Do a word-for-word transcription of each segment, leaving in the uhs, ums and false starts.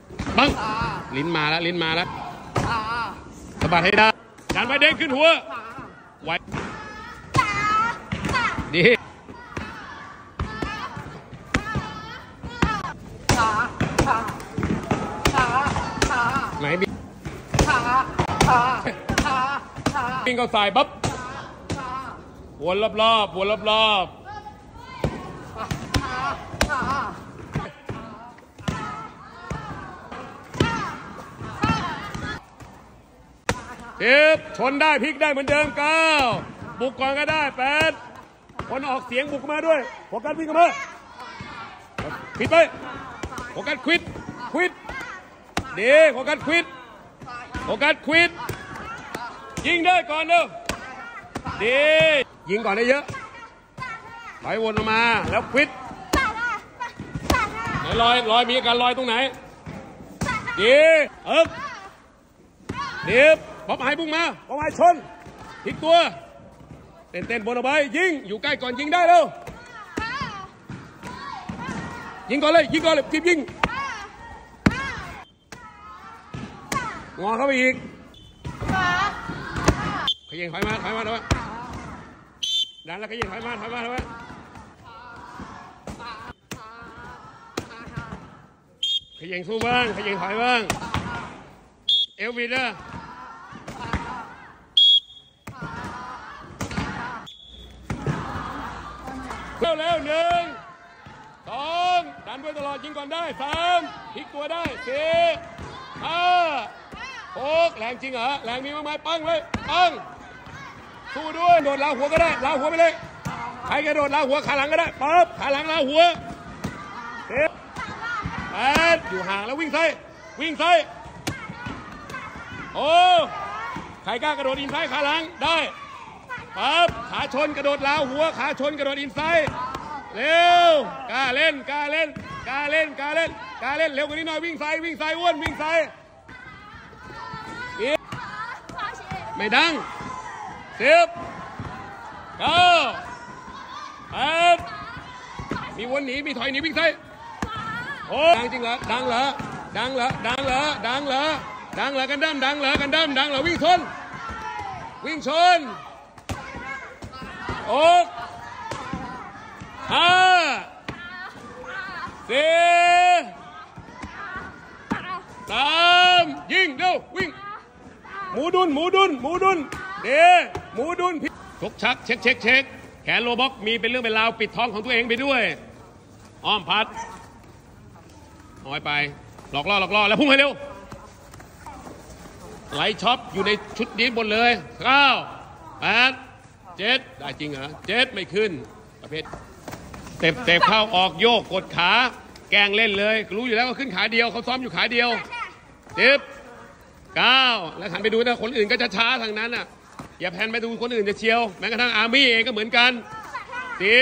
บังลิ้นมาแล้วลิ้นมาแล้วสะบัดให้ได้ดันไปเด้งขึ้นหัวไว้ดีไหนบินบินก็ใส่ปั๊บวนรอบๆวนรอบๆเจ็บชนได้พลิกได้เหมือนเดิมเก้าบุกก่อนก็ได้แปดคนออกเสียงบุกมาด้วยโฟกัสวิ่งมาควิดไปโฟกัสควิดควิดดีโฟกัสควิดโฟกัสควิดยิงได้ก่อนเด้อดียิงก่อนได้เยอะถอยวนออกมาแล้วควิดไหนลอยลอยมีการลอยตรงไหนดีเอิบเดียบป๊อปไฮบุ้งมาป๊อปไฮชนพลิกตัวเต้นเต้นบนเอาไว้ยิงอยู่ใกล้ก่อนยิงได้แล้วยิงก่อนเลยยิงก่อนเลยทีบยิงงอเข้าไปอีกขยิงถอยมาถอยมาถอยมาดันแล้วขยิงถอยมาถอยมาถอยมาขยิงสู้บ้างขยิงถอยบ้างเอลวินนะเร็วเร็วหนึ่งสองดันไปตลอดยิงก่อนได้สามพลิกตัวได้สี่ห้าหกแรงจริงเหรอแรงมีมากมายปังเลยปังสู้ด้วยโดดลาหัวก็ได้ลาหัวไปเลยใครกระโดดลาหัวขาหลังก็ได้ปั๊บขาหลังลาหัวเจ็บแปดอยู่ห่างแล้ววิ่งไซวิ่งไซโอ้ใครกล้ากระโดดอินไซด์ขาหลังได้ปั๊บขาชนกระโดดลาวหัวขาชนกระโดดอินไซด์เร็วกล้าเล่นกล้าเล่นกล้าเล่นกล้าเล่นกล้าเล่นเร็วกว่านี้หน่อยวิ่งไซวิ่งไซอ้วนวิ่งไซไม่ดังสิบเก้าแปดมีวนหนีมีถอยหนีวิ่งไซโอ้ดังจริงเหรอดังเหรอดังเหรอดังเหรอดังเหรอดังเหรอกันดั้มดังเหรอกันดั้มดังเหรอวิ่งชนวิ่งชนหกห้าสี่สามยิงเร็ววิ่งหมูดุนหมูดุนหมูดุนเดหมูดุนชกชักเช็คเช็คเช็คแขนโลบ็อกมีเป็นเรื่องเป็นราวปิดท้องของตัวเองไปด้วยอ้อมพัดน้อยไปหลอกล่อหลอกล่อแล้วพุ่งให้เร็วไหลช็อปอยู่ในชุดนี้บนเลยเก้าแปดเจ็ดได้จริงเหรอเจ็ดไม่ขึ้นประเภทเตะเตะเข้าออกโยกกดขาแกงเล่นเลยรู้อยู่แล้วว่าขึ้นขาเดียวเขาซ้อมอยู่ขาเดียวสิบเก้าแล้วหันไปดูนะคนอื่นก็จะช้าทางนั้นอ่ะอย่าแพนไปดูคนอื่นจะเชียวแม้กระทั่งอาร์มี่เองก็เหมือนกันสี่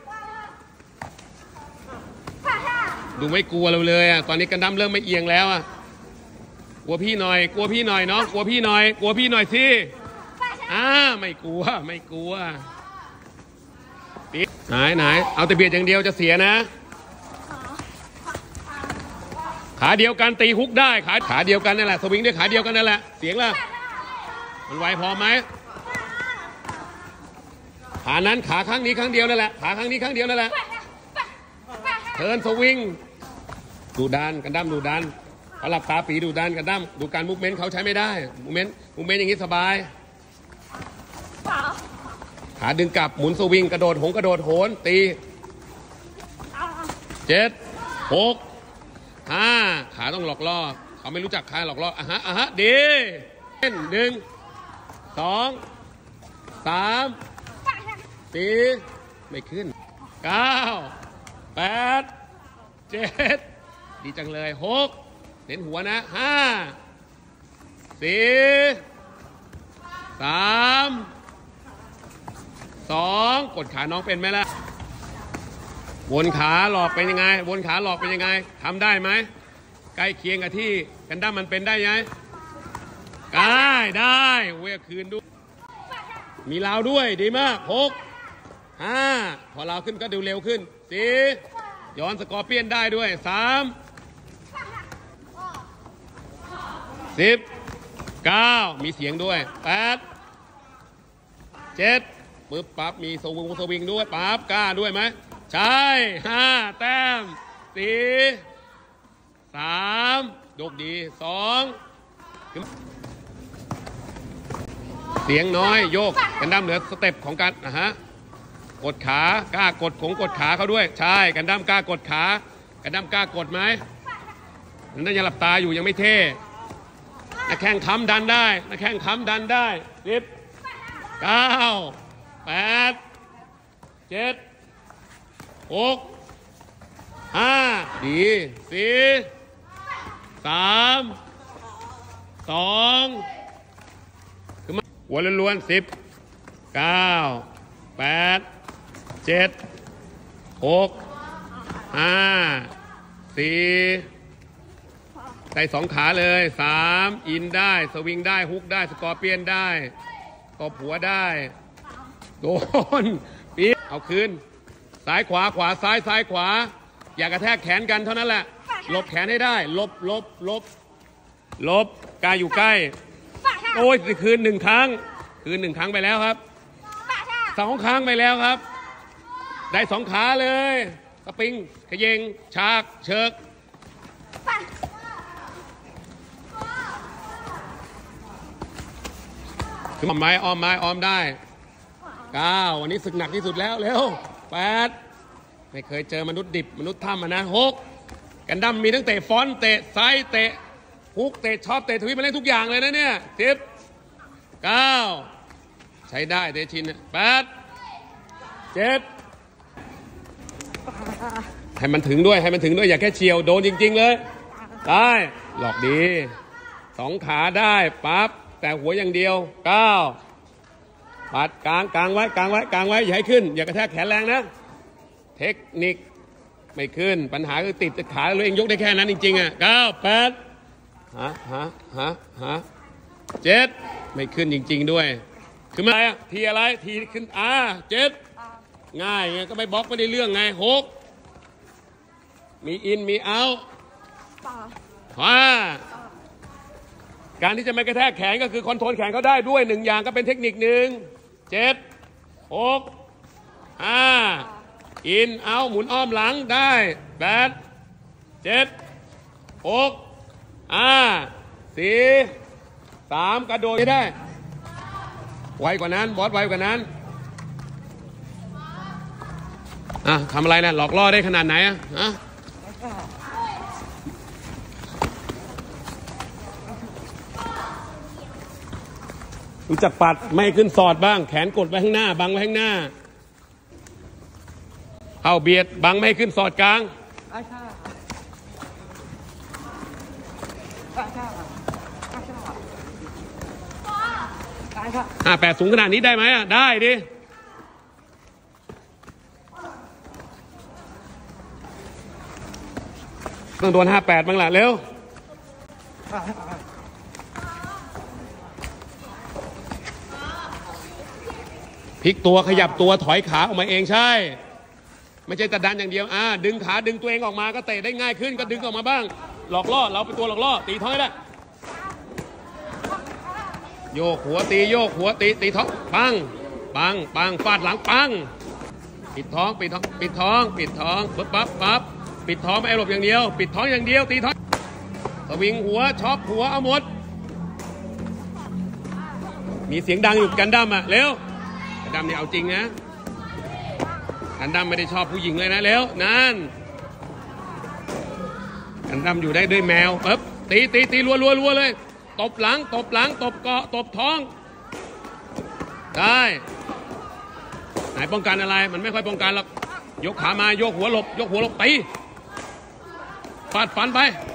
ดูไม่กลัวเราเลยอ่ะตอนนี้กันดั้มเริ่มไม่เอียงแล้วอ่ะกลัวพี่หน่อยกลัวพี่หน่อยเนาะกลัวพี่หน่อยกลัวพี่หน่อยสิอ่าไม่กลัวไม่กลัวไหนไหนเอาแต่เบียดอย่างเดียวจะเสียนะขาเดียวกันตีฮุกได้ขาขาเดียวกันนั่นแหละสวิงด้วยขาเดียวกันนั่นแหละเสียงล่ะมันไวพอไหมขานั้นขาข้างนี้ข้างเดียวนั่นแหละขาข้างนี้ข้างเดียวนั่นแหละเทิร์นสวิงดูดันกันดั้มดูดันเขาหลับตาปีดูดันกันดั้มดูการมูฟเมนต์เขาใช้ไม่ได้มูฟเมนต์มูฟเมนต์อย่างนี้สบายขาดึงกลับหมุนสวิงกระโดดหงกระโดดโหนตีเจ็ดหกห้าขาต้องหลอกล่อเขาไม่รู้จักขาหลอกล่ออ่ะฮะอ่ะฮะดีเล่นหนึ่งสองสามสี่ไม่ขึ้นเก้าแปดเจ็ดดีจังเลยหกเน้นหัวนะห้าสี่สามสองกดขาน้องเป็นไหมล่ะวนขาหลอกเป็นยังไงวนขาหลอกเป็นยังไงทำได้ไหมใกล้เคียงกับที่กันดั้มมันเป็นได้ยังได้ได้เวียคืนด้วยมีราวด้วยดีมากหกห้าพอราวขึ้นก็ดูเร็วขึ้นสี่ย้อนสกอร์เปียนได้ด้วยสามสิบเก้ามีเสียงด้วยแปดเจ็ดปึ๊บปั๊บมีสวิงสวิงด้วยปั๊บกล้าด้วยไหมใช่ห้าแต้มสี่สามยกดีสองเสียงน้อยโยกกันดั้มเหลือสเต็ปของการนะฮะกดขากล้ากดของกดขาเขาด้วยใช่กันดั้มกล้ากดขากันดั้มกล้ากดไหมนั่นยังหลับตาอยู่ยังไม่เท่นักแข่งค้ำดันได้นักแข่งค้ำดันได้สิบเก้าแปดเจ็ดหกห้าดีสี่สามสองคือมาหัวล้วนๆสิบเก้าแปดเจ็ดหกห้าสี่ใส่สองขาเลยสามอินได้สวิงได้ฮุกได้สกอร์เปียนได้ตบหัวได้โดนปี๊เอาคืนซ้ายขวาขวาซ้ายซ้ายขวาอย่ากระแทกแขนกันเท่านั้นแหละหลบแขนให้ได้หลบหลบหลบหลบกายอยู่ใกล้โอ้ยคืนหนึ่งครั้งคืนหนึ่งครั้งไปแล้วครับสองครั้งไปแล้วครับได้สองขาเลยสปริงขยงฉากเชิกคืออ้อมไม้อ้อมไม้อ้อมได้เก้าวันนี้ศึกหนักที่สุดแล้วเร็วแปดไม่เคยเจอมนุษย์ดิบมนุษย์ถ้ำนะหกกันดั้มมีตั้งเตะฟอนเตะไซเตะฮุกเตะช็อปเตะทวิปมาเล่นทุกอย่างเลยนะเนี่ยสิบเก้าใช้ได้เตะชินแปดเจ็ดให้มันถึงด้วยให้มันถึงด้วยอย่าแค่เฉียวโดนจริงๆเลยได้หลอกดีสองขาได้ปั๊บแต่หัวอย่างเดียวเก้าปัดกลางกลางไว้กลางไว้กลางไว้อย่าให้ขึ้นอย่ากระแทกแขนแรงนะเทคนิคไม่ขึ้นปัญหาคือติดขาตัวเองยกได้แค่นั้นจริงๆอ่ะเก้าแปดฮะฮะฮะฮะเจ็ดไม่ขึ้นจริงๆด้วยคืออะไรอ่ะทีอะไรทีขึ้นอ่าเจ็ดง่ายไงก็ไม่บล็อกไม่ได้เรื่องไงหกมีอินมีเอาห้าการที่จะไม่กระแทกแขนก็คือคอนโทรลแขนเขาได้ด้วยหนึ่งอย่างก็เป็นเทคนิคหนึ่งเจ็ดหกห้าอินเอาหมุนอ้อมหลังได้แปดเจ็ดหกห้าสี่สามกระโดดได้ไวกว่านั้นบอสไวกว่านั้นอ่ะทำอะไรนะหลอกล่อได้ขนาดไหนอ่ะฮะรู้จักปัดไม่ขึ้นสอดบ้างแขนกดไว้ข้างหน้าบังไว้ข้างหน้าเอาเบียดบังไม่ขึ้นสอดกลางห้าแปดสูงขนาดนี้ได้ไหมอ่ะได้ดิต้องโดนห้าแปดบ้างล่ะเร็วพลิกตัวขยับตัวถอยขาออกมาเองใช่ไม่ใช่แต่ดันอย่างเดียวอ่าดึงขาดึงตัวเองออกมาก็เตะได้ง่ายขึ้นก็ดึงออกมาบ้างหลอกล่อเราเป็นตัวหลอกล่อตีท้องได้โยกหัวตีโยกหัวตีตีท้องปังปังปังฟาดหลังปังปิดท้องปิดท้องปิดท้องปิดท้องปั๊บปั๊บปั๊บปิดท้องไม่เอาหลบอย่างเดียวปิดท้องอย่างเดียวตีท้องสวิงหัวช็อปหัวเอาหมดมีเสียงดังอยู่กันดั้มอ่ะเร็วกันดั้มเนี่ยเอาจริงนะกันดั้มไม่ได้ชอบผู้หญิงเลยนะเร็วนั่นกันดั้มอยู่ได้ด้วยแมวปั๊บตีตีตีรัวรัวรัวเลยตบหลังตบหลังตบเกาะตบท้องได้ไหนป้องกันอะไรมันไม่ค่อยป้องกันหรอกยกขามาโยกหัวหลบยกหัวหลบตีฟาดฟันไป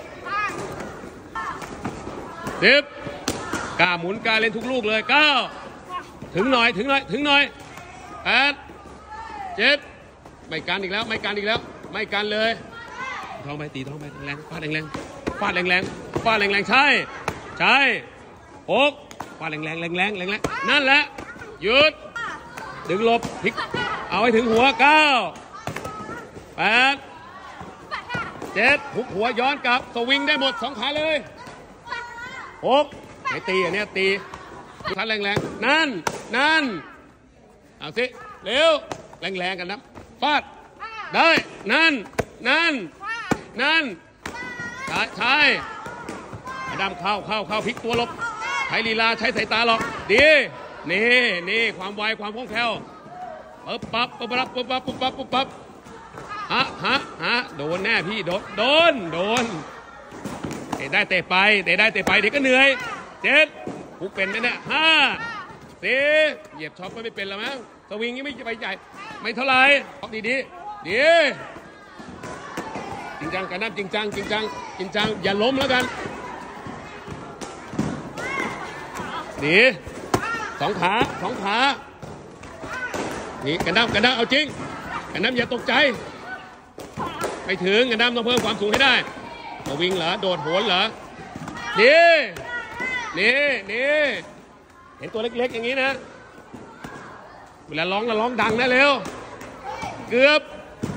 สิบกล้าหมุนกล้าเล่นทุกลูกเลยเก้าถึงหน่อยถึงหน่อยถึงหน่อยแปดเจ็ดไม่กันอีกแล้วไม่กันอีกแล้วไม่กันเลยท้องไปตีท้องไปแรงฟาดแรงแรงฟาดแรงแรงฟาดแรงแรงใช่ใช่หกฟาดแรงแรงแรงแรงแรงแรงนั่นแหละหยุดดึงหลบพลิกเอาให้ถึงหัวเก้าแปดเจ็ดหุกหัวย้อนกลับสวิงได้หมดสองขาเลยหกไหนตีอันนี้ตีทัดแรงๆนั่นนั่นเอาสิเร็วแรงๆกันนะฟาดได้นั่นนั่นนั่นใช่ใช่ดำเข้าเข้าเข้าพลิกตัวหลบใช้ลีลาใช้สายตาหรอกดีนี่นี่ความไวความคล่องแคล่วปึ๊บปั๊บปึ๊บปั๊บปึ๊บปั๊บปึ๊บปั๊บปึ๊บปั๊บฮะฮะฮะโดนแน่พี่โดนโดนโดนเตะได้เตะไปเตะได้เตะไปเด็กก็เหนื่อยเจ็ดผูกเป็นแน่ๆห้าสี่เหยียบช็อปไม่เป็นแล้วมั้งสวิงยังไม่ไปใหญ่ไม่เท่าไรดีดีดีจริงจังกันน้ำจริงจังจริงจังจริงจังอย่าล้มแล้วกันดีสองขาสองขานี่กันน้ำกันน้ำเอาจริงกันน้ำอย่าตกใจไปถึงกันน้ำต้องเพิ่มความสูงให้ได้สวิงเหรอโดดโหนเหรอนี่นี่นี่เห็นตัวเล็กๆอย่างนี้นะเวลาร้องแล้วร้องดังนะเร็วเกือบ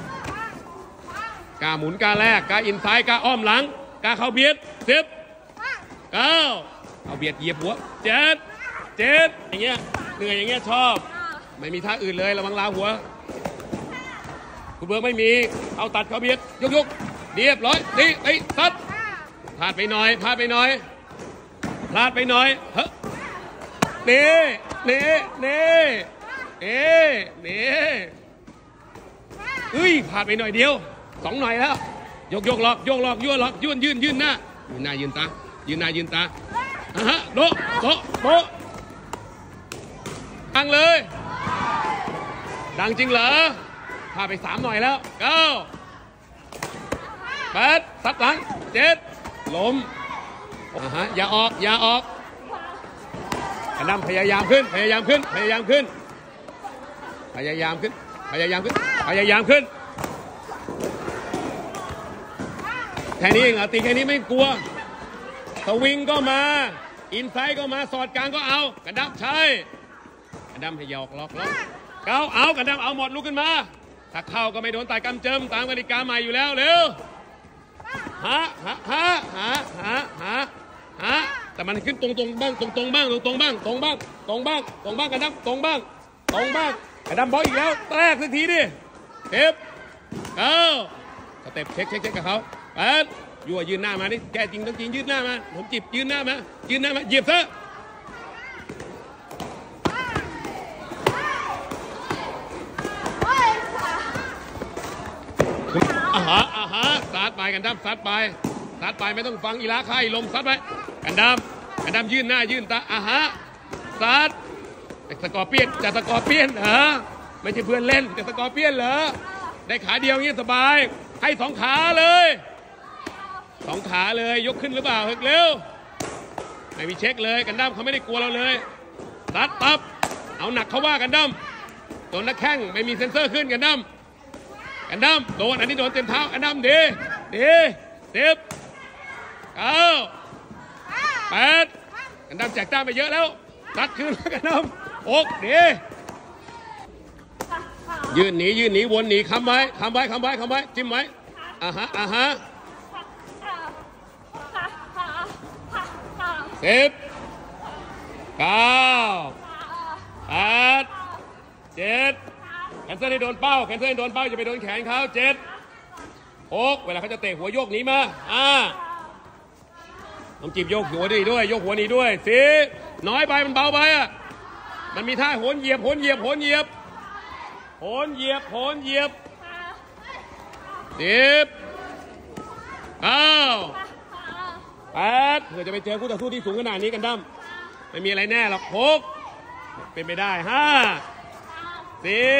กาหมุนกาแรกกาอินไซด์กาอ้อมหลังกาเข้าเบียดสิบเก้าเอาเบียดเหยียบหัวเจ็ดเจ็ดอย่างเงี้ยเหนื่อยอย่างเงี้ยชอบไม่มีท่าอื่นเลยระวังลาหัวคุณเบิร์กไม่มีเอาตัดเข้าเบียดยกยกเรียบร้อยนี่ไอ้ตัดพลาดไปหน่อยพลาดไปหน่อยพลาดไปหน่อยเฮ้เน่เน่เน่เน่เน่เฮ้ยพลาดไปหน่อยเดียวสองหน่อยแล้วยกยกหลอกยกหลอกยั่วหลอกยื่นยื่นยื่นหน้ายืนหน้ายืนตายืนหน้ายืนตาอ่ะฮะโดโดโดดังเลยดังจริงเหรอพาไปสามหน่อยแล้วเก้าแปดซัดหลังเจ็ดล้มอ่ะฮะอย่าออกอย่าออกกระดำพยายามขึ้นพยายามขึ้นพยายามขึ้นพยายามขึ้นพยายามขึ้นพยายามขึ้นแค่นี้เองเหรอตีแค่นี้ไม่กลัวสวิงก็มาอินไซด์ก็มาสอดกลางก็เอากระดับใช่กระดับให้หยอกล็อกล็อกเก้าเอากระดับเอาหมดลุกขึ้นมาถ้าเข้าก็ไม่โดนตายกำเจิมตามกติกาใหม่อยู่แล้วเร็วฮะฮะฮะฮะฮะฮะฮะแต่มันขึ้นตรงตรงบ้างตรงตรงบ้างตรงตรงบ้างตรงบ้างตรงบ้างตรงบ้างกระดับตรงบ้างตรงบ้างกระดับบอลอีกแล้วแตกสักทีดิเต็บเก้าสเต็ปเช็คเช็คเช็คกับเขาแปดยั่วยืนหน้ามาดิแกจริงต้องจริงยืนหน้ามาผมจิบยืนหน้ามายืนหน้ามาเหยียบซะอาฮะอาฮะซัดไปกันดั้มซัดไปซัดไปไม่ต้องฟังอีลาไข่ลมซัดไปกันดั้มกันดั้มยืนหน้ายืนตาอาฮะซัดสกอร์เปียนจะสกอร์เปียนเหรอไม่ใช่เพื่อนเล่นจะสกอร์เปียนเหรอได้ขาเดียวเงี้ยสบายให้สองขาเลยสองขาเลยยกขึ้นหรือเปล่าเร็วไม่มีเช็คเลยกันดั้มเขาไม่ได้กลัวเราเลยซัดปั๊บเอาหนักเขาว่ากันดั้มโดนนักแข้งไม่มีเซ็นเซอร์ขึ้นกันดั้มกันดั้มโดนอันนี้โดนเต็มเท้ากันดั้มดีดีสิบเก้าแปดกันดั้มแจกต้าไปเยอะแล้วซัดขึ้นกันดั้มอกดียืนหนียืนหนีวนหนีค้ำไว้ค้ำไว้ค้ำไว้ค้ำไว้จิ้มไว้อ่าฮะอ่าฮะสิบเก้าแปดเจ็ดแคนเซิลให้โดนเป้าแคนเซิลให้โดนเป้าจะไปโดนแขนเขาเจ็ดหกเวลาเขาจะเตะหัวโยกหนีมาอ่าต้องจีบโยกหัวดีด้วยโยกหัวหนีด้วยสิน้อยไปมันเบาไปอ่ะมันมีท่าโหนเหยียบโหนเหยียบโหนเหยียบโหนเหยียบโหนเหยียบสิบเก้าแปดเผื่อจะไปเจอคู่ต่อสู้ที่สูงขนาดนี้กันดั้มไม่มีอะไรแน่หรอกหกเป็นไปได้ห้าสี่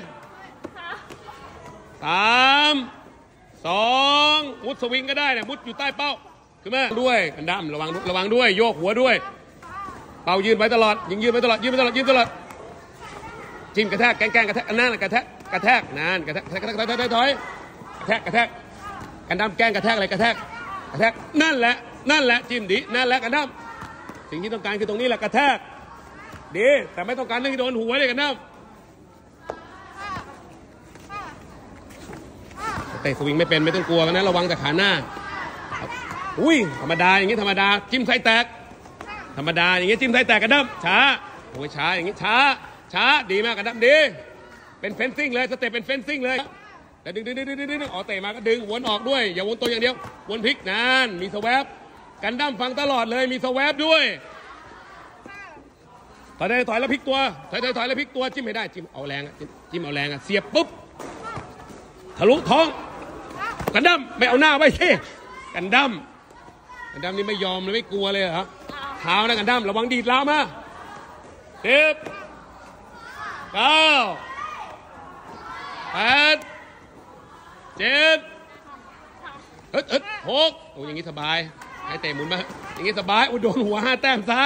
สามสองมุดสวิงก็ได้เนี่ยมุดอยู่ใต้เป้าขึ้นมาด้วยกันดั้มระวังระวังด้วยโยกหัวด้วยเป้ายืนไว้ตลอดยิงยืนไว้ตลอดยืนไว้ตลอดยืนตลอดจิ้มกระแทกแกงแกงกระแทกนั่นกระแทกกระแทกนั่นกระแทกกระแทกกระแทกถอยกระแทกกระแทกกันดั้มแกงกระแทกอะไรกระแทกกระแทกนั่นแหละนั่นแหละจิ้มดีนั่นแหละกันดั้มสิ่งที่ต้องการคือตรงนี้แหละกระแทกดีแต่ไม่ต้องการเรื่องที่โดนหัวเลยกันดั้มเตะสวิงไม่เป็นไม่ต้องกลัวกันนะระวังแต่ขาหน้าอุ้ยธรรมดาอย่างนี้ธรรมดาจิ้มไส้แตกธรรมดาอย่างงี้จิ้มไส้แตกกันดั้มช้าโอ้ยช้าอย่างงี้ช้าช้าดีมากกันดั้มดีเป็นเฟนซิ่งเลยสเต็ปเป็นเฟนซิ่งเลยแต่ดึงดึงดึงดึงดึงอ๋อเตะมาก็ดึงวนออกด้วยอย่าวนตัวอย่างเดียววนพลิกนานมีสแวบกันดั้มฟังตลอดเลยมีสแวบด้วยถอยถอยถอยแล้วพลิกตัวถอยถอยถอยแล้วพลิกตัวจิ้มไม่ได้จิ้มเอาแรงจิ้มเอาแรงอ่ะเสียบปุ๊บทะลุท้องกันดั้มไม่เอาหน้าไว้สิกันดั้มกันดั้มนี่ไม่ยอมเลยไม่กลัวเลยเหรอเท้านะกันดั้มระวังดีดล้าวมาสิบเก้าแปดเจ็ดเฮ้ยเฮ้ยหกโอ้ยอย่างนี้สบายให้เตะหมุนมาอย่างนี้สบายอุดโดนหัวห้าแต้มซะ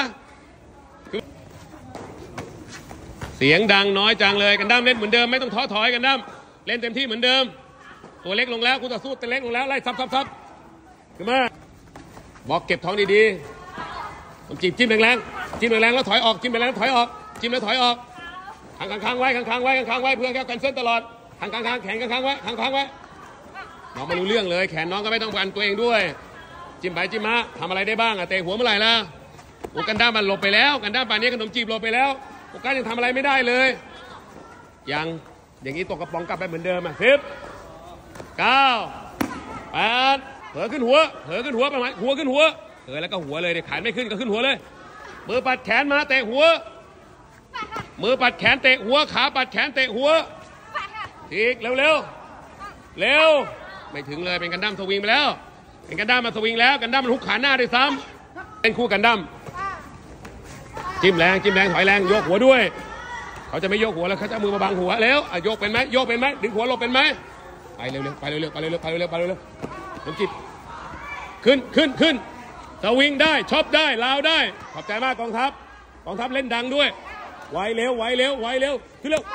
เสียงดังน้อยจังเลยกันดั้มเล่นเหมือนเดิมไม่ต้องท้อถอยกันดั้มเล่นเต็มที่เหมือนเดิมตัวเล็กลงแล้วคู่ต่อสู้ตัวเล็กลงแล้วไล่ซับซับซับขึ้นมาบอกเก็บท้องดีๆผมจิ้มจิ้มแรงๆจิ้มแรงๆแล้วถอยออกจิ้มแรงๆแล้วถอยออกจิ้มแล้วถอยออกค้างค้างไว้ค้างค้างไว้ค้างค้างไว้เพื่อแค่กันเส้นตลอดค้างค้างค้างแขนค้างค้างไว้ค้างค้างไว้น้องไม่รู้เรื่องเลยแขนน้องก็ไม่ต้องกันตัวเองด้วยจิ้มไปจิ้มมาทำอะไรได้บ้างอะเตะหัวเมื่อไหร่ล่ะโอ้กันด้ามันหลบไปแล้วกันด้าป่านนี้ขนมจีบหลบไปแล้วโอ้กันยังทำอะไรไม่ได้เลยยังอย่างนี้ตกกระป๋องกลับไปเหมือนเดิมอ่ะสิบเก้าแปดเผลอขึ้นหัวเผลอขึ้นหัวประมาณหัวขึ้นหัวเออแล้วก็หัวเลยเดี๋ยวขาไม่ขึ้นก็ขึ้นหัวเลยมือปัดแขนมาเตะหัวมือปัดแขนเตะหัวขาปัดแขนเตะหัวทีกเร็วเร็วเร็วไม่ถึงเลยเป็นกันดั้มสวิงไปแล้วเป็นกันดั้มมาสวิงแล้วกันดั้มมันหุกขาหน้าด้วยซ้ำเป็นคู่กันดั้มจิ้มแรงจิ้มแรงถอยแรงยกหัวด้วยเขาจะไม่ยกหัวแล้วเขาจะมือมาบังหัวแล้วยกเป็นไหมยกเป็นไหมดึงหัวลงเป็นไหมไปเร็วเร็วไปเร็วเร็วไปเร็วเร็วไปเร็วไปเร็วน้ำจิตขึ้นขึ้นขึ้นสวิงได้ช็อปได้ลาวได้ขอบใจมากกองทัพกองทัพเล่นดังด้วยไวเร็วไวเร็วไวเร็วขึ้นเร็ว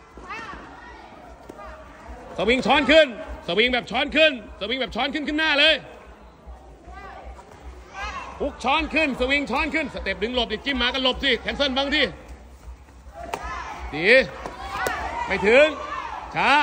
สวิงช้อนขึ้นสวิงแบบช้อนขึ้นสวิงแบบช้อนขึ้นขึ้นหน้าเลยพุกช้อนขึ้นสวิงช้อนขึ้นสเต็ปดึงหลบดิจิ้มมากันหลบสิแคนเซิลบ้างที่ดีไม่ถึงช้า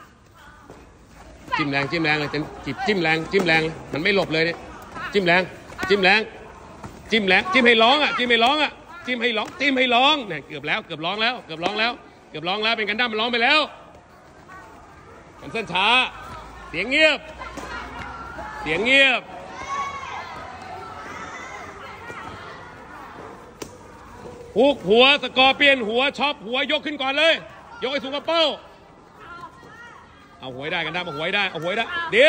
จิ้มแรงจิ้มแรงเลยจิบจิ้มแรงจิ้มแรงมันไม่หลบเลยเนี่ยจิ้มแรงจิ้มแรงจิ้มแรงจิ้มให้ร้องอ่ะจิ้มให้ร้องอ่ะจิ้มให้ร้องจิ้มให้ร้องเนี่ยเกือบแล้วเกือบร้องแล้วเกือบร้องแล้วเกือบร้องแล้วเป็นกันดั้มมันร้องไปแล้วแคนเซิลช้าเสียงเงียบเสียงเงียบหุกหัวสกอร์เปียนหัวช็อปหัวยกขึ้นก่อนเลยยกให้สูงกว่าเป้าเอาหัวได้กันดั้มเอาหัวได้เอาหัวได้ดี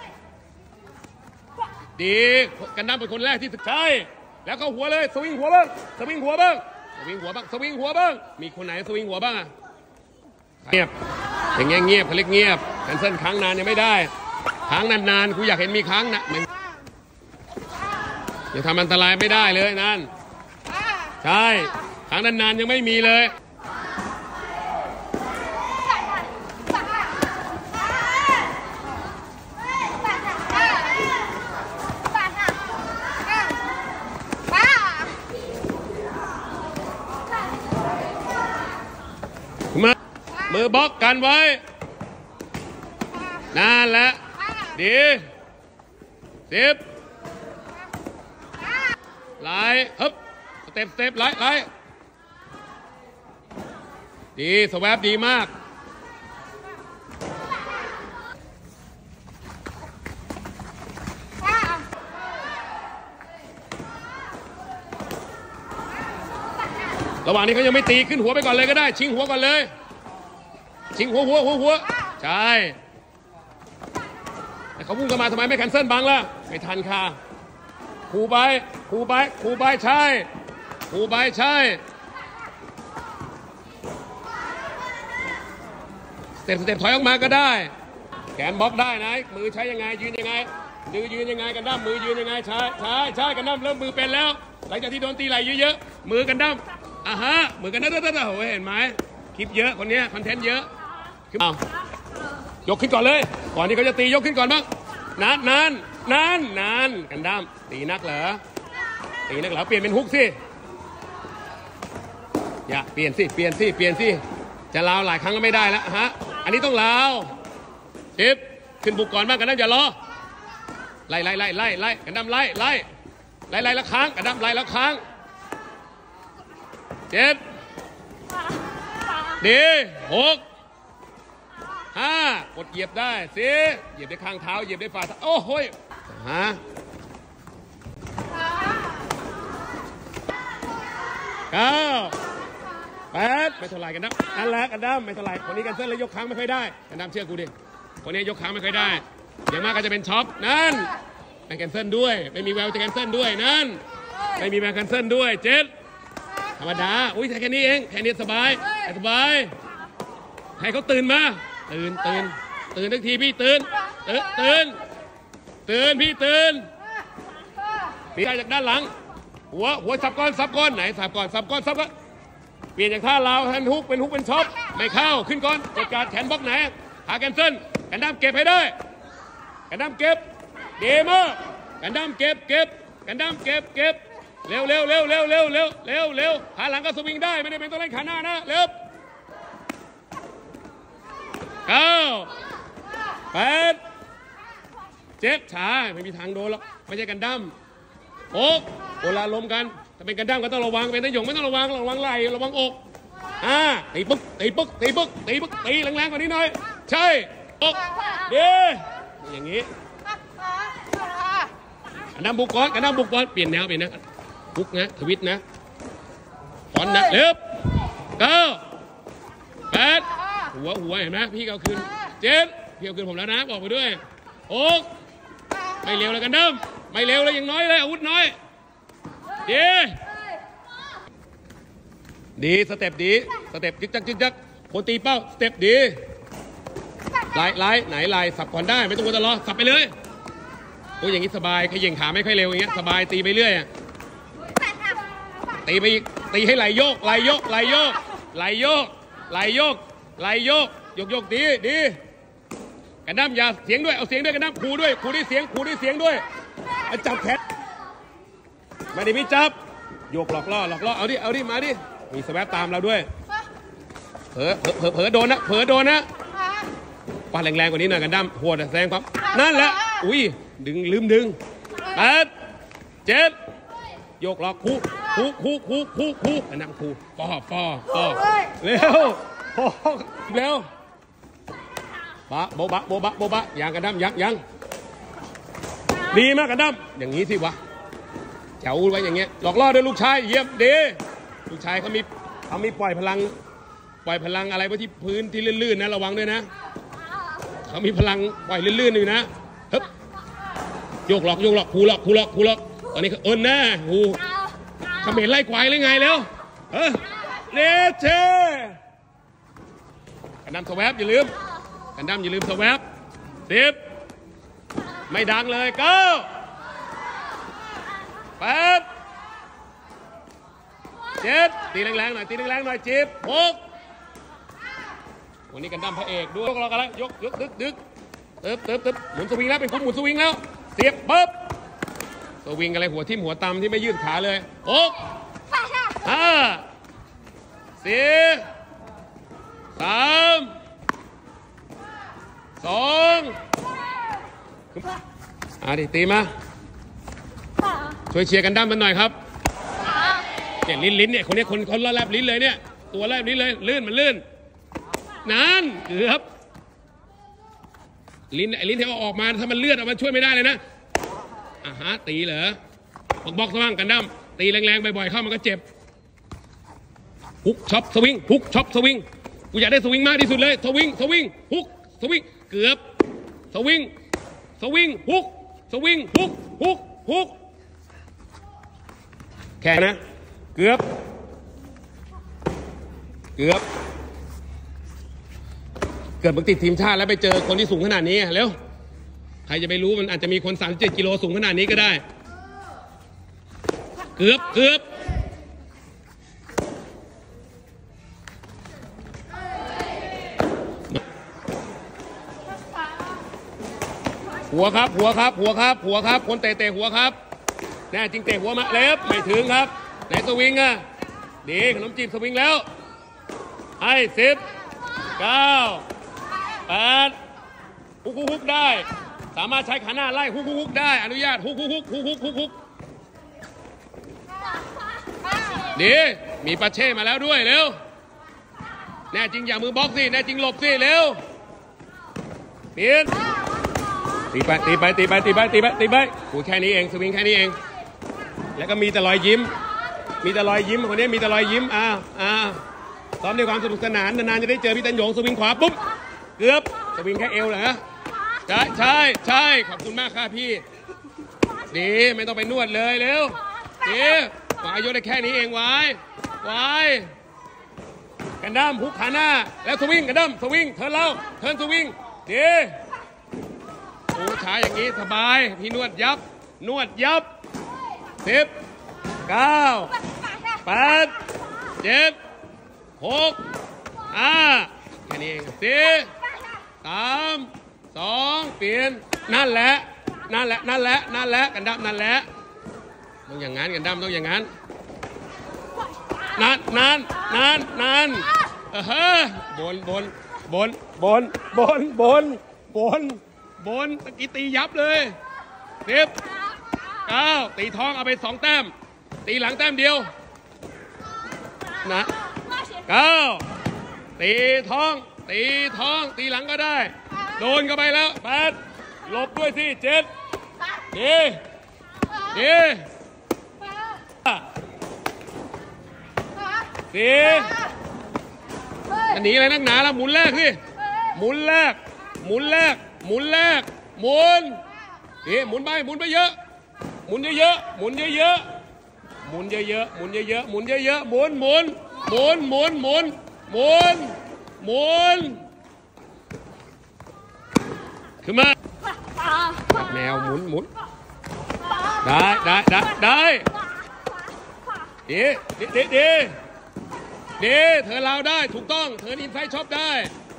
ดีกันดั้มเป็นคนแรกที่สุดท้ายแล้วก็หัวเลยสวิงหัวบ้างสวิงหัวบ้างสวิงหัวบ้างสวิงหัวบ้างมีคนไหนสวิงหัวบ้างอะเงียบอย่างเงี้ยเงียบเขาเรียกเงียบแคนเซิลค้างนานยังไม่ได้ค้างนานๆกูอยากเห็นมีค้างนะยังทำอันตรายไม่ได้เลยนั่นใช่ค้างนานๆยังไม่มีเลยมามือบล็อกกันไว้นั่นแหละดีสิบไล่ฮึบสเต็ปสเต็ปไล่ไล่ดีสแวบดีมากระหว่างนี้เขายังไม่ตีขึ้นหัวไปก่อนเลยก็ได้ชิงหัวก่อนเลยชิงหัวหัวหัวหัวใช่แต่เขาพุ่งกันมาทำไมไม่แคนเซิลบังล่ะไม่ทันค่ะครูใบครูใบครูใบใช่ครูใบใช่สเต็ปสเต็ปถอยออกมาก็ได้แขนบล็อกได้นะมือใช้ยังไงยืนยังไงยืนยืนยังไงกันด้ามมือยืนยังไงใช่ใช่ใช่กันด้ามเริ่มมือเป็นแล้วหลังจากที่โดนตีไหลเยอะๆมือกันด้ามอ่ะฮะมือกันด้ามด้ามโอ้เห็นไหมคลิปเยอะคนนี้คอนเทนต์เยอะเอายกขึ้นก่อนเลยก่อนที่เขาจะตียกขึ้นก่อนบ้างนานนานนานนานกันด้ามตีนักเหรอตีนักเหรอเปลี่ยนเป็นฮุกสิอย่าเปลี่ยนสิเปลี่ยนสิเปลี่ยนสิจะลาวหลายครั้งก็ไม่ได้แล้วฮะอันนี้ต้องลาวชิปขึ้นบุกก่อนบ้างกันด้ามอย่ารอไล่ไล่ไล่ไล่ไล่กันด้ามไล่ไล่ไล่ไล่แล้วค้างกันด้ามไล่แล้วค้างเจ็ดดีหกห้ากดเหยียบได้สี่เหยียบได้ข้างเท้าเหยียบได้ฝ่าเท้าโอ้โหฮะเก้าแปดไม่เท่าไรกันนะอันแรกกันดั้มไม่เท่าไรคนนี้กันเส้นแล้วยกค้างไม่ค่อยได้กันดั้มเชื่อกูดิคนนี้ยกค้างไม่ค่อยได้อย่างมากก็จะเป็นช็อปนั่นไม่แคนเซิลด้วยไม่มีแววจะแคนเซิลด้วยนั่นไม่มีแววแคนเซิลด้วยเจ็ดธรรมดาอุ้ยแค่นี้เองแค่นี้สบายสบายให้เขาตื่นมาตื่นตื่นตื่นทักทีพี่ตื่นตื่นตื่นตื่นพี่ตื่นพี่ได้จากด้านหลังหัวหัวสับก้อนสับก้อนไหนสับก้อนสับก้อนสับก้อนเปลี่ยนจากท่าลาวแทนฮุกเป็นฮุกเป็นช็อปไม่เข้าขึ้นก่อนจัดการแขนบล็อกไหนหาแคนเซิลกันดั้มเก็บให้ได้กันดั้มเก็บเดมอกันดั้มเก็บเก็บกันดั้มเก็บเก็บเร็วเร็วเร็วเร็วเร็วเร็วเร็วเร็วขาหลังก็สวิงได้ไม่ได้เป็นต้องเล่นขาหน้านะเร็วเก้าแปดเจ็ดช้าไม่มีทางโดนหรอกไม่ใช่กันดั้มหกเวลาล้มกันถ้าเป็นกันดั้มก็ต้องระวังเป็นนายหยงไม่ต้องระวังระวังไหล่ระวังอกอ่าตีปึ๊กตีปึ๊กตีปึ๊กตีปึ๊กตีแรงๆกว่านี้หน่อยใช่อกเด้อย่างนี้กันดั้มบุกก่อนกันดั้มบุกก่อนเปลี่ยนแนวเปลี่ยนนะบุกนะทวิตนะฟอนนะเร็วเก้าแปดหัวหัวเห็นไหมพี่เอาคืนเจ็ดพี่เอาคืนผมแล้วนะบอกไปด้วยหกไม่เร็วแล้วกันดั้มไม่เร็วเลยยังน้อยเลยอาวุธน้อยดีดีสเต็ปดีสเต็ปจึ๊กจักจึ๊กจักคนตีเป้าสเต็ปดีไล่ไล่ไหนไล่สับก่อนได้ไม่ต้องกลัวตลอดสับไปเลยโอ้ยอย่างนี้สบายขย่งขาไม่ค่อยเร็วอย่างเงี้ยสบายตีไปเรื่อยตีไปตีให้ไหลโยกไหลโยกไหลโยกไหลโยกไหลโยกไหลโยกโยกโยกดีดีกันดั้มอย่าเสียงด้วยเอาเสียงด้วยกันดั้มครูด้วยครูด้วยเสียงครูด้วยเสียงด้วยจับแขนมาดิพี่จับโยกหลอกล่อหลอกล่อเอาดิเอาดิมาดิมีสแวปตามเราด้วยเผลอเผลอเผลอโดนนะเผลอโดนนะปาแรงๆกว่านี้หน่อยกันดั้มหัวแรงความนั่นแหละอุ้ยดึงลืมดึงแปดเจ็ดโยกหลอกคู่คู่คู่คู่คู่คู่กันดั้มคู่ฟอฟอฟอเร็วเร็วบะโบบะโบบะโบบะยังกันดั้มยังยังดีมากกันดั้มอย่างนี้สิวะเจ้าไว้อย่างเงี้ยหลอกล่อด้วยลูกชายเยี่ยมดีลูกชายเขามีเขามีปล่อยพลังปล่อยพลังอะไรไว้ที่พื้นที่ลื่นๆนะระวังด้วยนะเขามีพลังปล่อยลื่นๆอยู่นะฮึบโยกหลอกโยกหลอกคูหลอกคูหลอกคูหลอกตอนนี้เขาเอิญแน่หูเขมรไล่ควายเลยไงแล้วเออเลเชกันดั้มสแวบอย่าลืมกันดั้มอย่าลืมสแวบสิบไม่ดังเลยเก้าแปดเจ็ดตีแรงๆหน่อยตีแรงๆหน่อยจีบหกวันนี้กันดั้มพระเอกด้วยยกเรากันแล้วยกยกดึกดึกเติบเติบเติบหมุนสวิงแล้วเป็นคุ้มหมุนสวิงแล้วเสียบปุ๊บสวิงอะไรหัวทิ่มหัวตำที่ไม่ยืดขาเลยหกห้าสี่สามสองอ่ะดิตีมาช่วยเชียร์กันดั้มมันหน่อยครับเนี่ยลิ้นลิ้นเนี่ยคนนี้คนคนละแลบลิ้นเลยเนี่ยตัวแลบลิ้นเลยลื่นมันลื่นนั่นเกือบลิ้นไอ้ลิ้นที่เอาออกมาถ้ามันเลือดออกมาช่วยไม่ได้เลยนะอ่ะฮะตีเหรอบอกบอกสว่างกันดั้มตีแรงๆบ่อยๆเข้ามันก็เจ็บฮุกช็อปสวิงฮุกช็อปสวิงกูอยากได้สวิงมากที่สุดเลยสวิงสวิงฮุกสวิงเกือบสวิงสวิงฮุกสวิงฮุกฮุกฮุกแค่นะเกือบเกือบเกิดมึงติดทีมชาติแล้วไปเจอคนที่สูงขนาดนี้เร็วใครจะไปรู้มันอาจจะมีคนสามสิบเจ็ดกิโลสูงขนาดนี้ก็ได้เกือบเกือบหัวครับหัวครับหัวครับหัวครับคนเตะเตะหัวครับแน่จริงเตะหัวมาเล็บไม่ถึงครับไหนสวิงอ่ะดีขนมจีบสวิงแล้วให้สิบเก้าแปดฮุกฮุกฮุกได้สามารถใช้ขาหน้าไล่ฮุกฮุกฮุกได้อนุญาตฮุกฮุกฮุกฮุกฮุกฮุกฮุกดีมีปาเช่มาแล้วด้วยเร็วแน่จริงอย่ามือบล็อกสิแน่จริงหลบสิเร็วเปลี่ยนตีไปตีไปตีไปตีไปตีไปตีไปโอ้แค่นี้เองสวิงแค่นี้เองแล้วก็มีแต่รอยยิ้มมีแต่รอยยิ้มคนนี้มีแต่รอยยิ้มอ่าอ่าซ้อมด้วยความสนุกสนานนานๆจะได้เจอพี่ตันหยงสวิงขวาปุ๊บเกือบสวิงแค่เอวเหรอใช่ใช่ใช่ขอบคุณมากค่ะพี่ดีไม่ต้องไปนวดเลยเร็วดีวายยกได้แค่นี้เองวายวายกันดั้มฮุกขาหน้าแล้วสวิงกันดั้มสวิงเทิร์นเราเทิร์นสวิงดีโอ้ช้าอย่างนี้สบายพี่นวดยับนวดยับสิบเก้าแปดเจ็ดหกห้าแค่นี้เองสี่สามสองเปลี่ยนนั่นแหละนั่นแหละนั่นแหละนั่นแหละกันดั้มนั่นแหละต้องอย่างนั้นกันดั้มต้องอย่างนั้นนั่นนั่นนั่นนั่นเออบนบนบนบนบนบนบนบนตะกี้ตียับเลยสิบเก้าตีท้องเอาไปสองแต้มตีหลังแต้มเดียวนะเก้าตีท้องตีท้องตีหลังก็ได้โดนเข้าไปแล้วแปดหลบด้วยสิเจ็ดดีดีสี่อันนี้อะไรนักหนาแล้วหมุนแรกสิหมุนแรกหมุนแรกหมุนแรกหมุนดีหมุนไปหมุนไปเยอะหมุนเยอะๆหมุนเยอะๆหมุนเยอะๆหมุนเยอะๆหมุนเยอะๆหมุนหมุนหมุนหมุนหมุนหมุนหมุนขึ้นมาแมวหมุนหมุนได้ได้ได้ได้ดีดีดีดีดีเธอเราได้ถูกต้องเธออินไซด์ช็อปได้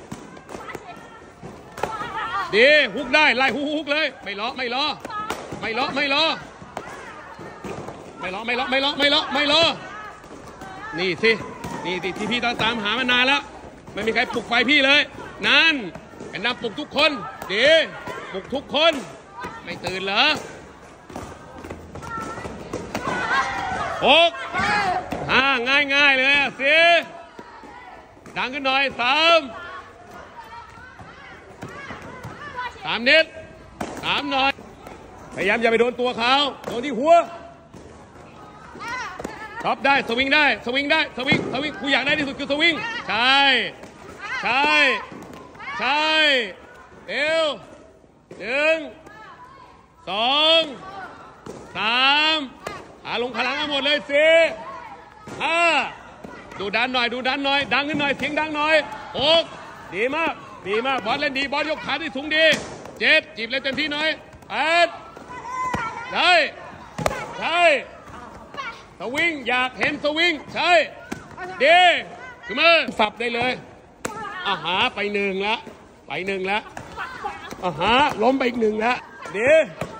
ดีฮุกได้ไล่ฮุกฮุกเลยไม่ล้อไม่ล้อไม่ล้อไม่ล้อไม่ล้อไม่ล้อไม่ล้อไม่ล้อไม่ล้อนี่สินี่ที่ที่พี่ตามตามหามานานแล้วไม่มีใครปลุกไฟพี่เลยนั่นกันดั้มปลุกทุกคนดีปลุกทุกคนไม่ตื่นเหรอหกห้าง่ายง่ายเลยสี่ดังขึ้นหน่อยสามสามนิดสามหน่อยพยายามอย่าไปโดนตัวเขาโดนที่หัวท็อปได้สวิงได้สวิงได้สวิงสวิงกูอยากได้ที่สุดคือสวิงใช่ใช่ใช่เอวหนึ่งสองสามขาลงขาหลังเอาหมดเลยสี่ห้าดูดันหน่อยดูดันหน่อยดังขึ้นหน่อยเสียงดังหน่อยหกดีมากดีมากบอลเล่นดีบอลยกขาได้สูงดีเจ็ดจีบเล่นเต็มที่หน่อยแปดได้ใช่สวิงอยากเห็นสวิงใช่ดีขึ้นมาสับได้เลยอาหาไปหนึ่งละไปหนึ่งละอาหาล้มไปอีกหนึ่งละดี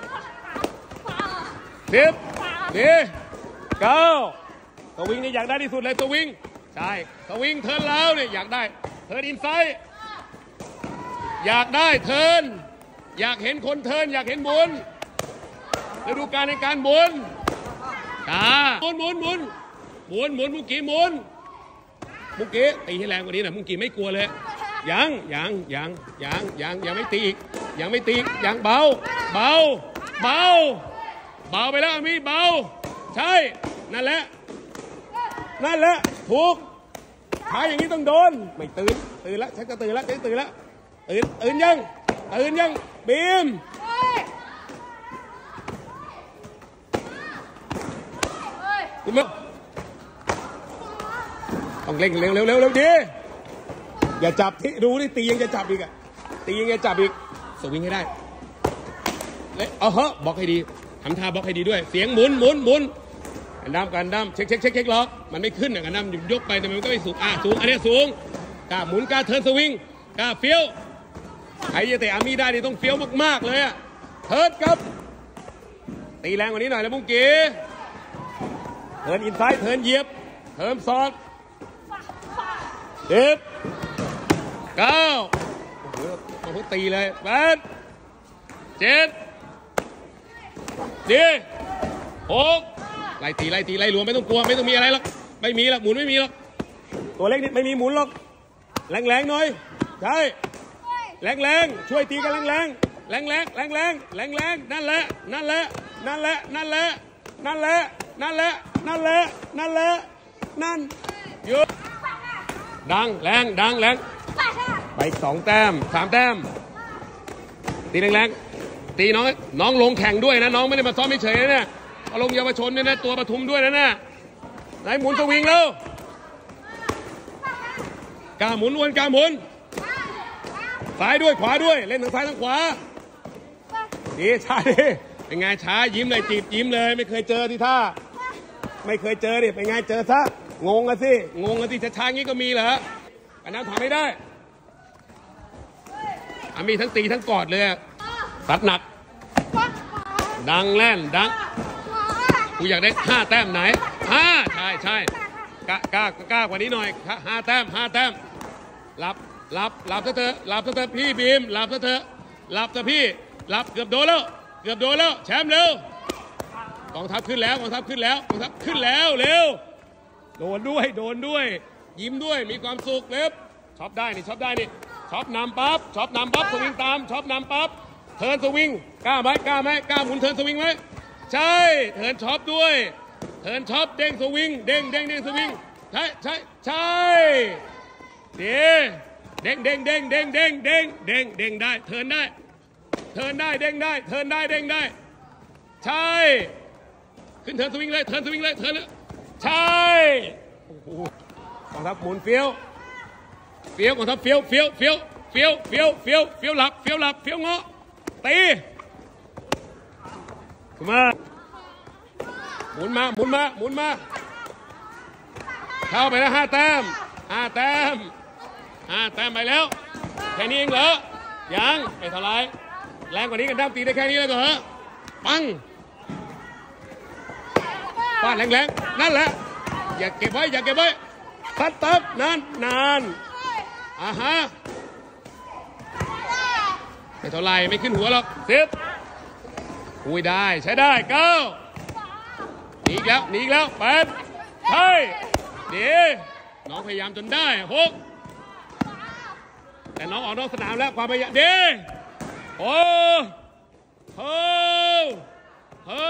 สิบดีเก้าสวิงนี่อยากได้ที่สุดเลยสวิงใช่สวิงเทิร์นแล้วเนี่ยอยากได้เทิร์นอินไซด์อยากได้เทิร์นอยากเห็นคนเทิร์นอยากเห็นบุญฤดูกาลในการบุญตาหมุนหมุนหมุนหมุนหมุนมุกกี้หมุนมุกกี้ตีให้แรงกว่านี้นะมุกกี้ไม่กลัวเลยยังยังยังยังยังยังไม่ตีอีกยังไม่ตียังเบาเบาเบาเบาไปแล้วมีเบาใช่นั่นแหละนั่นแหละถูกขาอย่างนี้ต้องโดนไม่ตื่นตื่นแล้วฉันก็ตื่นแล้วฉันตื่นแล้วตื่นตื่นยังตื่นยังบีมคุณมาต้องเร่งเร็วเร็วเร็วเร็วดีอย่าจับที่ดูนี่ตียังจะจับอีกอะตียังจะจับอีกสวิงให้ได้เลยเอาเหอะบล็อกให้ดีทำท่าบล็อกให้ดีด้วยเสียงหมุนหมุนหมุนกันดั้มกันดั้มเช็คเช็คเช็คเช็คล็อกมันไม่ขึ้นอะกันดั้มยกไปแต่มันก็ไม่สูงอ่ะสูงอันนี้สูงกล้าหมุนกล้าเทิร์นสวิงกล้าเฟี้ยวใครจะเตะอามีได้นี่ต้องเฟี้ยวมากๆเลยอะเทิร์นครับตีแรงกว่านี้หน่อยแล้วมุ้งกี้เทิร์นอินไซด์เทิร์นเหยียบเทิร์นซอดสิบเก้าโอ้โหเขาตีเลยแปดเจ็ดดีหกไล่ตีไล่ตีไล่รวมไม่ต้องกลัวไม่ต้องมีอะไรหรอกไม่มีหรอกหมุนไม่มีหรอกตัวเล็กนี่ไม่มีหมุนหรอกแรงแรงหน่อยใช่แรงแรงช่วยตีกันแรงแรงแรงแรงแรงแรงแรงแรงนั่นแหละนั่นแหละนั่นแหละนั่นแหละนั่นแหละนั่นแหละนั่นแหละนั่นแหละนั่นหยุดดังแรงดังแรงไปสองแต้มสามแต้มตีแรงแรงตีน้องน้องลงแข่งด้วยนะน้องไม่ได้มาซ้อมเฉยๆนะเนี่ยเอาลงเยาวชนเนี่ยนะตัวปทุมด้วยนะเนี่ยไหนหมุนสวิงแล้วกล้าหมุนวนกล้าหมุนซ้ายด้วยขวาด้วยเล่นทางซ้ายทางขวาดีช้าดิเป็นไงช้ายิ้มเลยจีบยิ้มเลยไม่เคยเจอที่ท่าไม่เคยเจอดิเป็นไงเจอซะงงกันสิงงกันสิช้าๆงี้ก็มีเหรออันนั้นทำไม่ได้อามีทั้งตีทั้งกอดเลยสัดหนักดังแล่นดังกูอยากได้ห้าแต้มไหนห้าใช่ใช่กล้ากล้ากล้ากว่านี้หน่อยห้าแต้มห้าแต้มหลับหลับหลับซะเถอะหลับซะเถอะพี่บีมหลับซะเถอะหลับซะพี่หลับเกือบโดนแล้วเกือบโดนแล้วแชมป์เร็วกองทัพขึ้นแล้วกองทัพขึ้นแล้วกองทัพขึ้นแล้วเร็วโดนด้วยโดนด้วยยิ้มด้วยมีความสุขเล็บช็อปได้นี่ช็อปได้นี่ช็อปนำปั๊บช็อปนำปั๊บสวิงตามช็อปนำปั๊บเทิร์นสวิงกล้าไหมกล้าไหมกล้าหมุนเทิร์นสวิงไหมใช่เทิร์นช็อปด้วยเทิร์นช็อปเด้งสวิงเด้งเด้งเด้งสวิงใช่ใช่ใช่เด้เด้งเด้งเด้งเด้งเด้งเด้งเด้งเด้งได้เทิร์นได้เทิร์นได้เด้งได้เทิร์นได้เด้งได้ใช่ขึ้นเทิร์นสวิงเลยเทิร์นสวิงเลยเทิร์นเลยใช่โอ้โหกองทัพหมุนเฟี้ยวเฟี้ยวกองทัพเฟี้ยวเฟี้ยวเฟี้ยวเฟี้ยวเฟี้ยวเฟี้ยวเฟี้ยวหลับเฟี้ยวหลับเฟี้ยวเงาะตีมาหมุนมาหมุนมาหมุนมาเข้าไปแล้วห้าแต้มห้าแต้มห้าแต้มไปแล้วแค่นี้เองเหรอยังไม่เท่าไรแรงกว่านี้กันด้ามตีได้แค่นี้เลยเหรอปังฟาดแรงๆนั่นแหละอย่าเก็บไว้อย่าเก็บไว้พัดตับนานนานอ่าฮะไม่เท่าไรไม่ขึ้นหัวหรอกสิบอุ้ยได้ใช้ได้เก้าหนีอีกแล้วหนีอีกแล้วแปดใช่ดีน้องพยายามจนได้หกแต่น้องออกนอกสนามแล้วความพยายามดีโอ้โหโอ้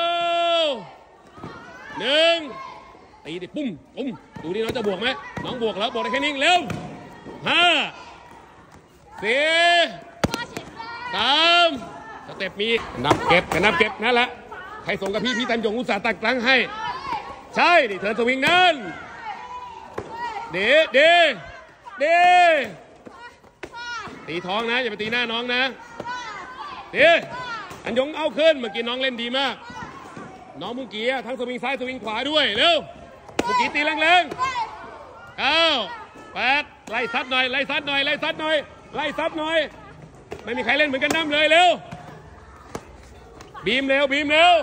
หนึ่งตีดิปุ้มปุ้มดูดิน้องจะบวกไหมน้องบวกแล้วบวกได้แค่นี้เร็วห้าสี่สามสเต็ปมีนับเก็บกันนับเก็บนั่นแหละใครส่งกับพี่พี่ตันยงอุตสาห์ตักตั้งให้ใช่ดิเธอสวิงนั่นเด้เด้เด้ตีท้องนะอย่าไปตีหน้าน้องนะเด้อันยงเอาขึ้นเมื่อกี้น้องเล่นดีมากน้องมุกี้ทั้งสวิงซ้ายสวิงขวาด้วยเร็วมุกี้ตีแรงๆเก้าแปดไล่ซัดหน่อยไล่ซัดหน่อยไล่ซัดหน่อยไล่ซัดหน่อยไม่มีใครเล่นเหมือนกันน้ำเลยเร็วบีมเร็วบีมเร็ว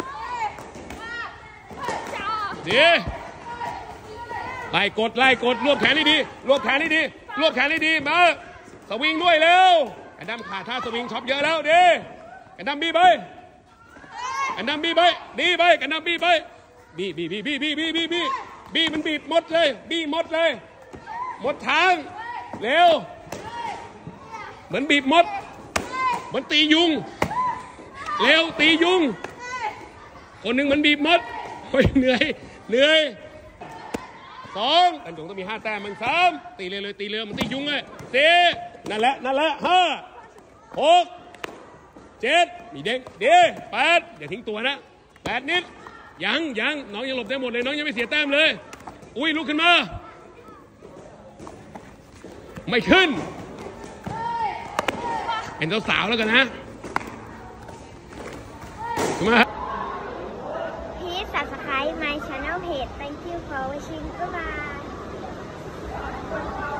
ดีไล่กดไล่กดรวบแขนให้ดีรวบแขนให้ดีรวบแขนให้ดีมาสวิงด้วยเร็วไอ้ดำขาดท่าสวิงช็อปเยอะแล้วดีไอ้ดำบีไปไอ้ดำบีไปดีไปไอ้ดำบีไปบีบีบีบีบีบีบีบีบีมันบีบหมดเลยบีหมดเลยหมดทางเร็วเหมือนบีบมดเหมือนตียุงเร็วตียุงคนหนึ่งเหมือนบีบมดโอ้ยเหนื่อยเหนื่อยสองตันจงต้องมีห้าแต้มมันสามตีเร็วเลยตีเร็วมันตียุงเลยสี่นั่นแหละนั่นแหละห้าหกเจ็ดมีเด้งเด้แปดอย่าทิ้งตัวนะแปดนิดยังยังน้องยังหลบได้หมดเลยน้องยังไม่เสียแต้มเลยอุ้ยลุกขึ้นมาไม่ขึ้นเป็นเจ้าสาวแล้วกันนะมา Please subscribe my channel page. Thank you for watching. Goodbye.